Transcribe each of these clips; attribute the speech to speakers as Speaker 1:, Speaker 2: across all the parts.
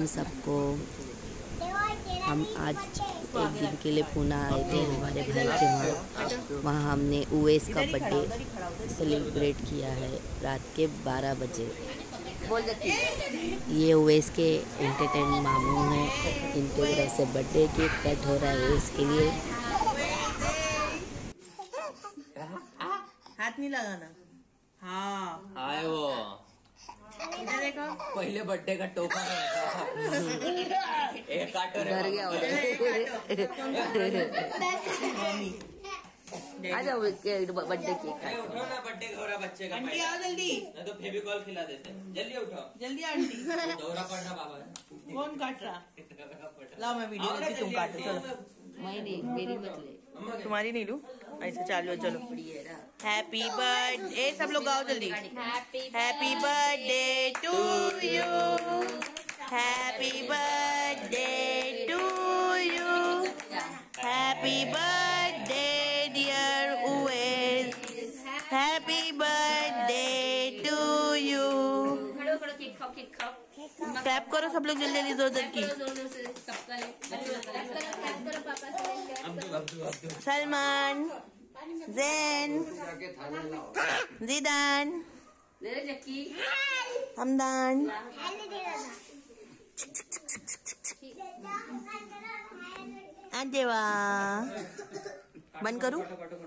Speaker 1: सबको। हम आज एक दिन के लिए पुणे आए थे हमारे भाई के वहाँ। वहाँ हमने उवैस का बर्थडे सेलिब्रेट किया है रात के 12 बजे। ये उवैस के एंटरटेन मामू हैं, इनके तरफ से बर्थडे केक कट हो रहा है उवैस के लिए।
Speaker 2: हाथ नहीं लगाना। हाँ
Speaker 3: हाय वो
Speaker 2: इधर देखो,
Speaker 3: पहले बर्थडे का टोपा एक काटो रे
Speaker 1: डर गया आ जाओ बर्थडे केक
Speaker 3: उठो ना, बर्थडे हो रहा बच्चे का।
Speaker 2: आंटी आओ जल्दी,
Speaker 3: नहीं तो फेविकॉल खिला देते। जल्दी उठो,
Speaker 2: जल्दी आंटी।
Speaker 3: दौरा पड़ रहा बाबा।
Speaker 2: कौन काट रहा? लाओ मैं वीडियो लेती, तुम काटो। चलो
Speaker 1: मेरी मत ले,
Speaker 2: तुम्हारी नहीं लूं, ऐसे चालू है। चलो हैप्पी बर्थडे, सब लोग गाओ जल्दी। Happy birthday to you, happy birthday to you, happy birthday dear Uwais, happy birthday to you. Clap करो सब लोग जल्दी जल्दी, जोर जोर की। सलमान, जैन, जिदान, हमदान, अंजेवा। बंद करूं?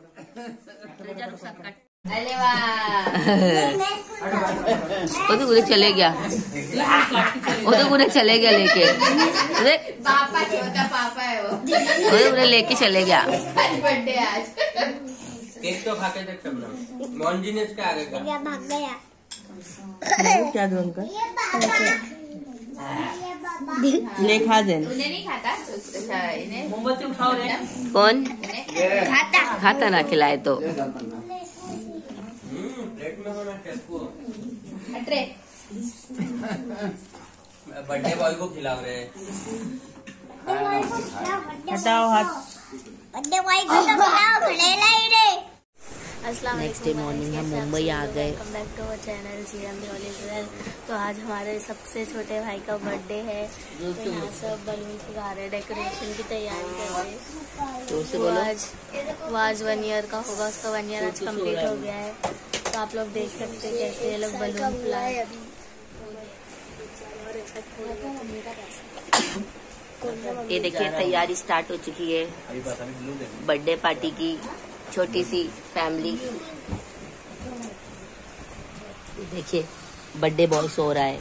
Speaker 1: वो तो पूरे चले गया, वो तो पूरे चले गया लेके।
Speaker 4: पापा छोटा पापा है वो
Speaker 1: तो पूरे लेके चले गया।
Speaker 4: बर्थडे आज।
Speaker 3: केक तो खा के देख सब लोग। मोहन जी ने इसके आगे का
Speaker 4: भाग गया।
Speaker 2: क्या दूं अंकल? ले खा देन।
Speaker 4: उन्हें नहीं खाता,
Speaker 2: मोमबत्ती उठाओ रे।
Speaker 1: कौन
Speaker 4: खाता
Speaker 1: खाता ना खिलाए तो।
Speaker 3: प्लेट में होना टेस्को।
Speaker 4: अट्रे
Speaker 3: बर्थडे बॉय को खिलाओ रे।
Speaker 2: हटाओ हाथ।
Speaker 4: बर्थडे बॉय को तो खिलाओ, खिलेला ही रे।
Speaker 1: नेक्स्ट डे मॉर्निंग हम मुंबई आ गए।
Speaker 5: Welcome back to our channel CM all is well. तो आज हमारे सबसे छोटे भाई का बर्थडे है, तो यहाँ सब बलून फुला रहे, डेकोरेशन की तैयारी कर रहे। तो आज 1 ईयर का होगा, उसका 1 ईयर आज कंप्लीट हो गया है। तो आप लोग देख सकते हैं कैसे ये लोग बलून फुलाए।
Speaker 1: ये देखिए तैयारी स्टार्ट हो चुकी है बर्थडे पार्टी की। छोटी सी फैमिली, देखिए बर्थडे बॉय सो रहा है,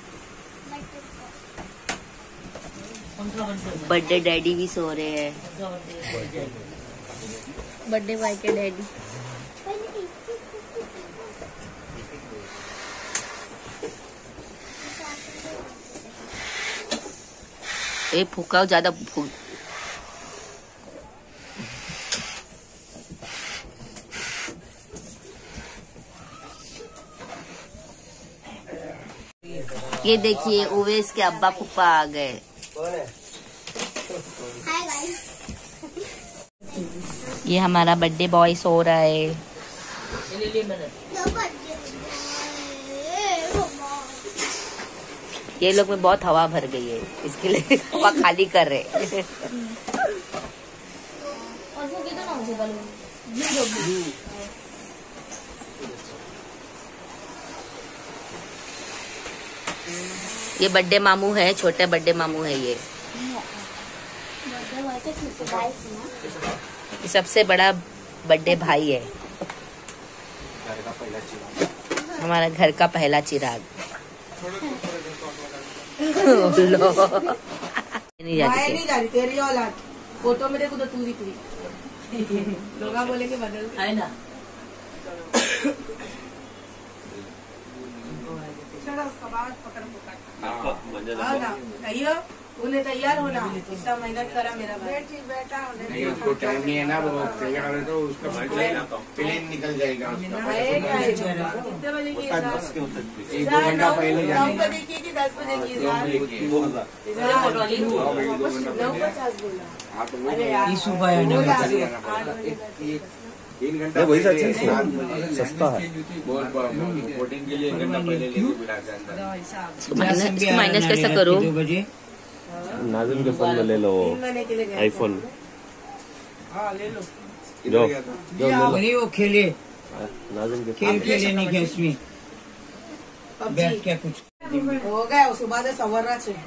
Speaker 1: बर्थडे डैडी भी सो रहे हैं।
Speaker 5: बर्थडे बॉय के डैडी।
Speaker 1: ये फूका ज्यादा फूक। ये देखिए उवैस के अब्बा पुप्पा आ गए।
Speaker 4: Hi guys.
Speaker 1: ये हमारा बर्थडे बॉय सो रहा है। ये लोग में बहुत हवा भर गई है, इसके लिए हवा खाली कर रहे। ये बर्थडे मामू है, छोटे बर्थडे मामू है। ये सबसे बड़ा बर्थडे भाई है, हमारा घर का पहला चिराग। नहीं
Speaker 2: जा रही तेरी औलाद। फोटो में देखो तो तू दिख रही। लोग बोलेंगे बदल है ना। उसका बाद पकड़ पकड़ उन्हें तैयार होना, इतना मेहनत करा मेरा भाई। बेटा
Speaker 6: नहीं, उसको टाइम नहीं है ना, वो तैयार है तो उसका प्लेन निकल जाएगा।
Speaker 2: कितने बजे की?
Speaker 6: 1-2 घंटा पहले
Speaker 2: 9 बजे की कि 10 बजे की? 9:50 बोला। अरे यार
Speaker 6: 3 घंटा
Speaker 7: वही सच है,
Speaker 6: सस्ता है। बोटिंग के लिए 1 घंटा पहले लेके बुलाते हैं।
Speaker 1: इसको माइनस कैसा करो?
Speaker 7: नाज़िम के फोन में ले लो आईफोन।
Speaker 2: हाँ ले लो।
Speaker 7: जो
Speaker 8: नहीं वो खेले
Speaker 7: नाज़िम के
Speaker 8: खेल खेले नहीं क्या उसमें बैठ क्या कुछ
Speaker 2: हो गया सुबह से सवर रहा छे।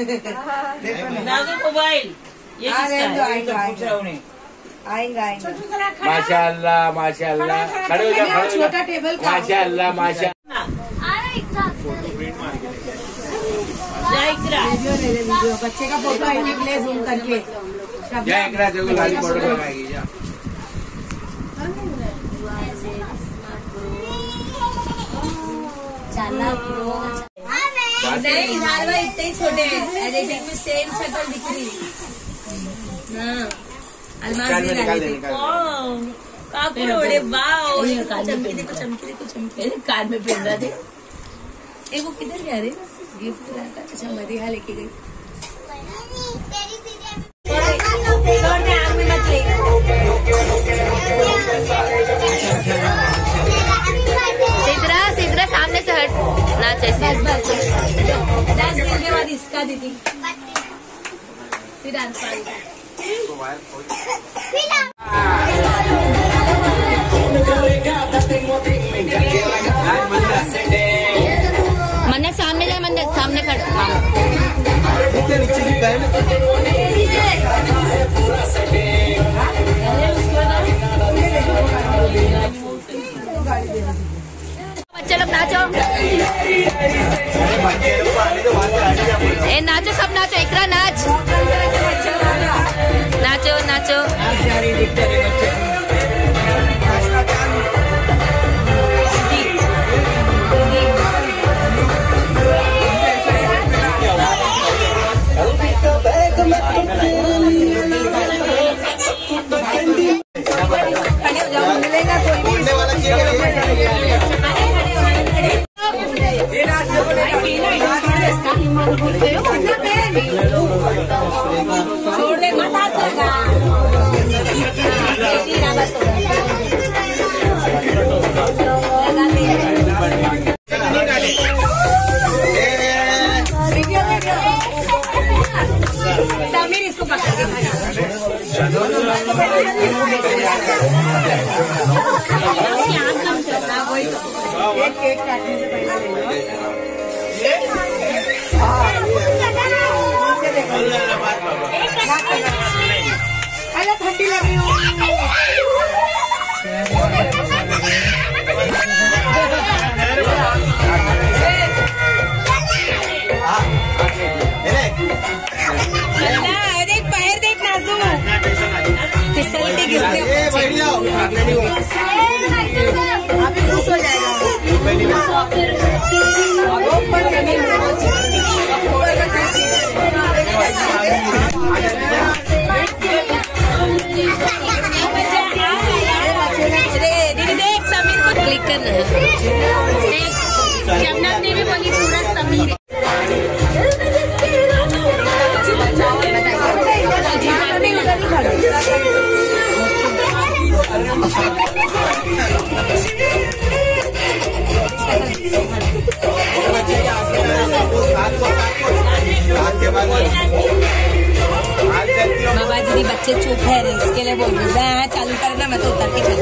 Speaker 5: मोबाइल ये
Speaker 2: आएंगे
Speaker 6: माशाअल्लाह माशाअल्लाह। खड़े हो जाओ,
Speaker 2: छोटा टेबल का
Speaker 6: माशाअल्लाह माशा।
Speaker 2: वीडियो बच्चे का फोटो आईडी के लिए जूम करके
Speaker 6: जा एकरा देखो लाली फोटो लगाएगी जा।
Speaker 2: इतने ही छोटे एडिटिंग में सेम शक्ल दिख रही। अलमारी
Speaker 6: निकाल दे
Speaker 2: चमकी कार में पहन रहा थे। वो किधर गया रे? गिफ्ट लाया। अच्छा मदिहा लेके गई।
Speaker 1: सीधरा सामने से हट ना चाहिए।
Speaker 2: 10 दिन के बाद इसका दीदी फिर डांस
Speaker 1: मन्नत सामने जाए, मन्नत सामने खड़ा। बच्चे लोग नाचो, ए नाचो, सब नाचो, इकरा नाच, नाचो नाचो।
Speaker 2: छोड़ दे मत हाथ लगा। समीर इसको पकड़ के एक केक काटने से पहले ले लो। ठंडी लग रही हो। देख पैर देख नाजू फिसल के गिरते अभी खुश हो जाएगा। दीदी देख समीर को क्लिक करना है। जन्नत ने भी बोली पूरा समीर। बाबा जी बच्चे चुप है इसके लिए बोल रही है चालू करना, मैं तो उतर के चले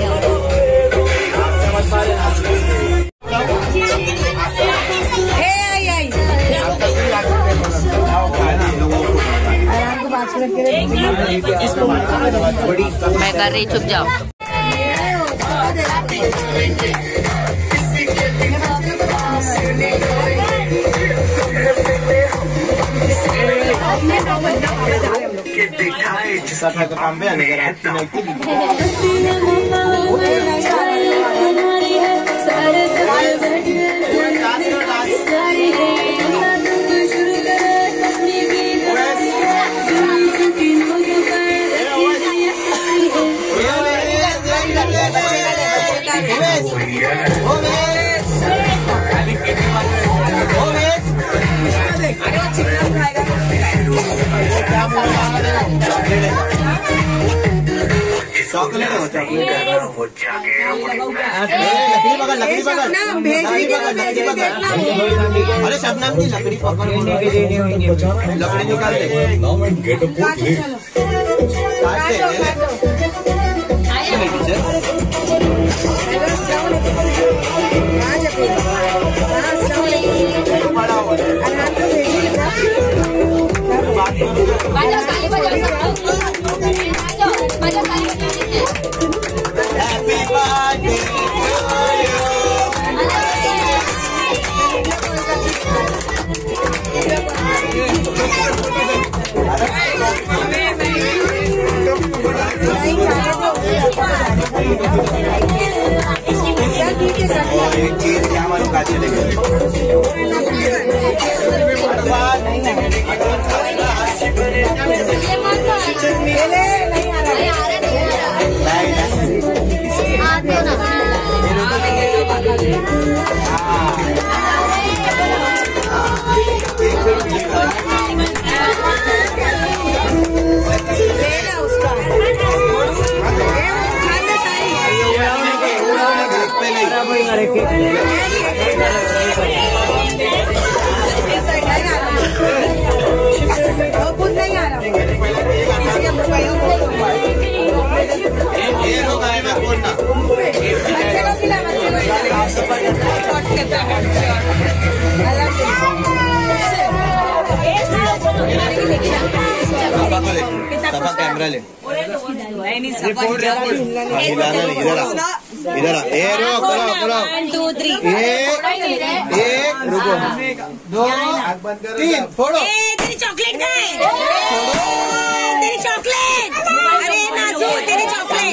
Speaker 1: मैं कर रही, चुप जाओ।
Speaker 6: चॉकलेट है वो, चॉकलेट है। लकड़ी पकड़, अरे शबनम की लकड़ी पकड़, लकड़ी निकाल दे, एक चीज क्या मालूम का चलेगा। कैमरा ले, इधर आ, ए रुक, एक रुको, 2 3 फोड़ो।
Speaker 4: तेरी चॉकलेट का है, तेरी चॉकलेट, अरे नाजू तेरी चॉकलेट,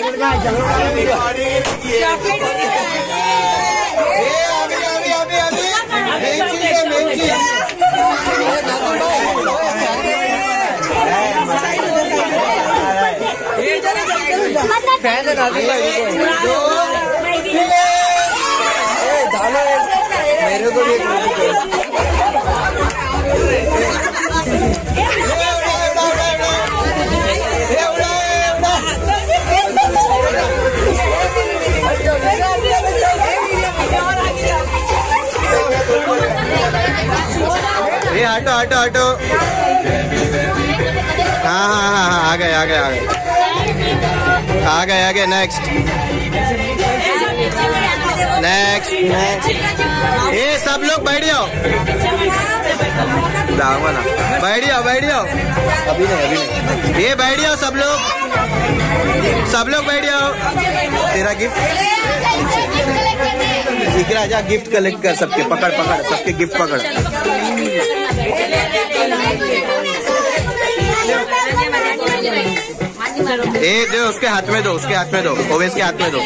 Speaker 8: फैन है मेरे को भी
Speaker 6: हटो। हाँ, आ गए। नेक्स्ट। ये सब लोग बैठ जाओ, बैठ जाओ। अभी नहीं, ये बैठ जाओ सब लोग बैठ जाओ। तेरा गिफ्ट इकरा, जा गिफ्ट कलेक्ट कर, सबके पकड़, सबके गिफ्ट पकड़। ए दो, उसके हाथ में दो, ओवेस के हाथ में दो।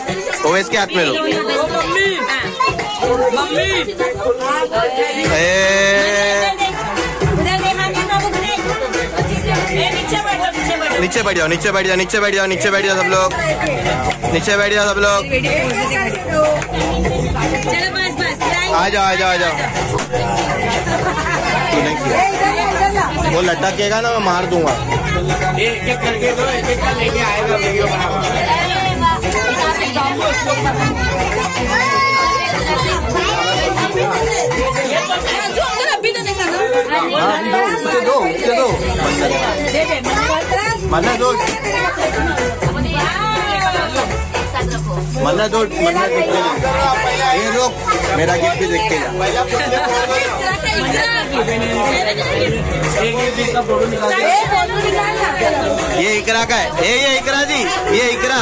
Speaker 6: नीचे बैठ जाओ सब लोग, आ जाओ। वो लटकेगा ना, मैं मार दूंगा। एक करके दो, एक लेके आएगा वीडियो बनाओ। मन्ना दो, ये लोग मेरा गिफ्ट भी देख के जा। ये इकरा का है, ये इकरा जी, ये इकरा।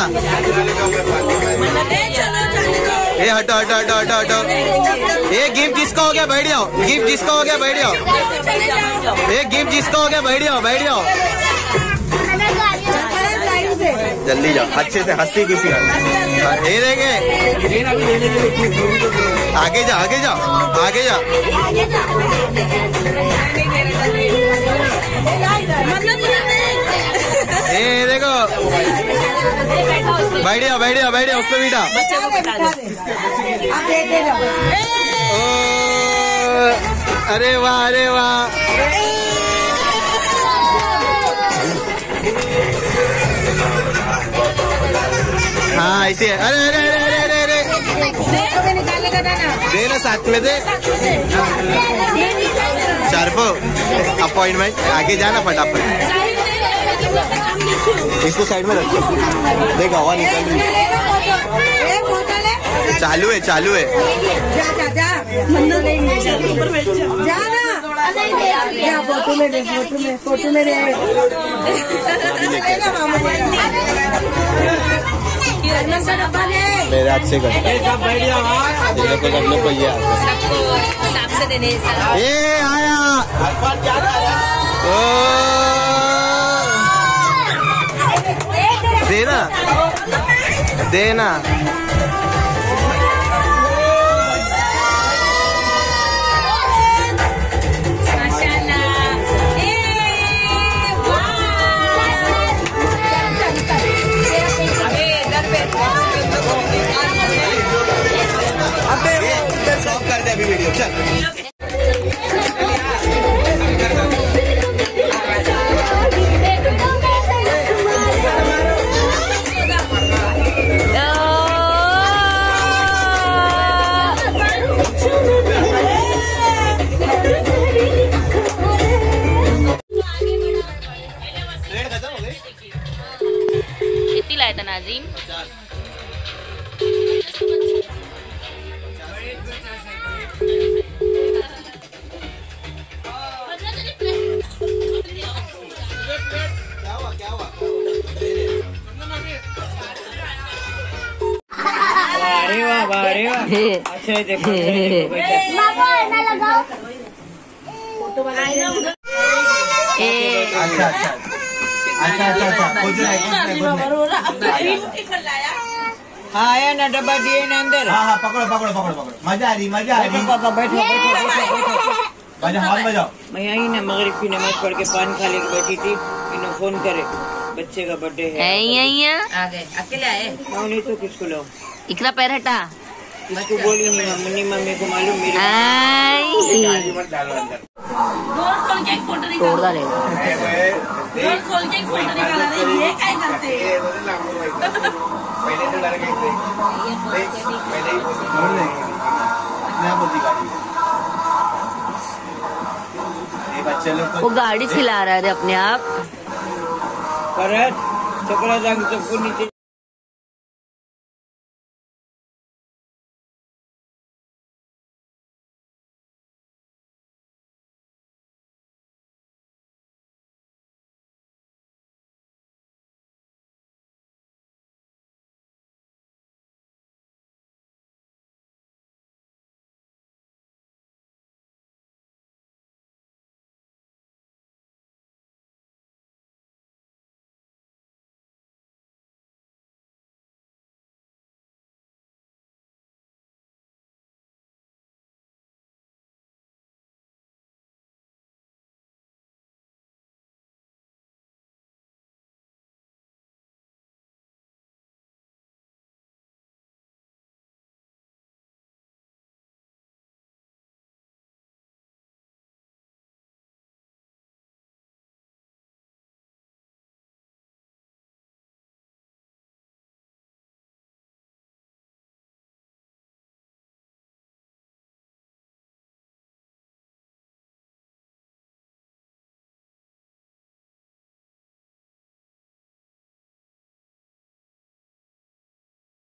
Speaker 6: ये हटो। ये गिफ्ट जिसका हो गया बैठ जाओ, ये गिफ्ट जिसका हो गया बैठ जाओ। जल्दी जाओ, अच्छे से हंसी खुशी ये देंगे। आगे जा। ये देखो, बैठ जाओ, उस पे बैठा। अरे वाह। स्पाइसी है। अरे अरे अरे अरे अरे दे ना साथ में दे। चारफो अपॉइंटमेंट आगे जाना फटाफट। इसको साइड में रखो। देख हवा निकल रही है। चालू है चालू है।
Speaker 2: फोटो में दे फोटो में दे।
Speaker 6: मेरे अच्छे कर सब लोग भैया ये आया। देना देना। स्टॉप कर दे अभी वीडियो चल।
Speaker 1: कितनी लाया था नाजिम?
Speaker 8: अरे वाह अच्छा देखो हाँ आया ना डब्बा दिए ना अंदर।
Speaker 6: हाँ पकड़ो पकड़ो पकड़ो पकड़ो। मजा आ रही
Speaker 8: पापा बैठो
Speaker 6: हॉल में जाओ।
Speaker 8: मैं यही ना मगरिब की नमाज पढ़ के पान खा लेके बैठी थी। इन्होंने फोन करे बच्चे का बर्थडे है।
Speaker 1: आ गए अकेले आए?
Speaker 8: नहीं तो किसको लाओ?
Speaker 1: इकरा पैर हटा।
Speaker 8: इसको बोली नहीं मम्मी को मालूम मेरे
Speaker 1: तोड़ डाले।
Speaker 6: पहले तो डर गए थे। पहले ही छोड़ देंगे ये बच्चे लोग
Speaker 1: वो गाड़ी चला रहा है अपने आप।
Speaker 8: पर चक्रा सबको नीचे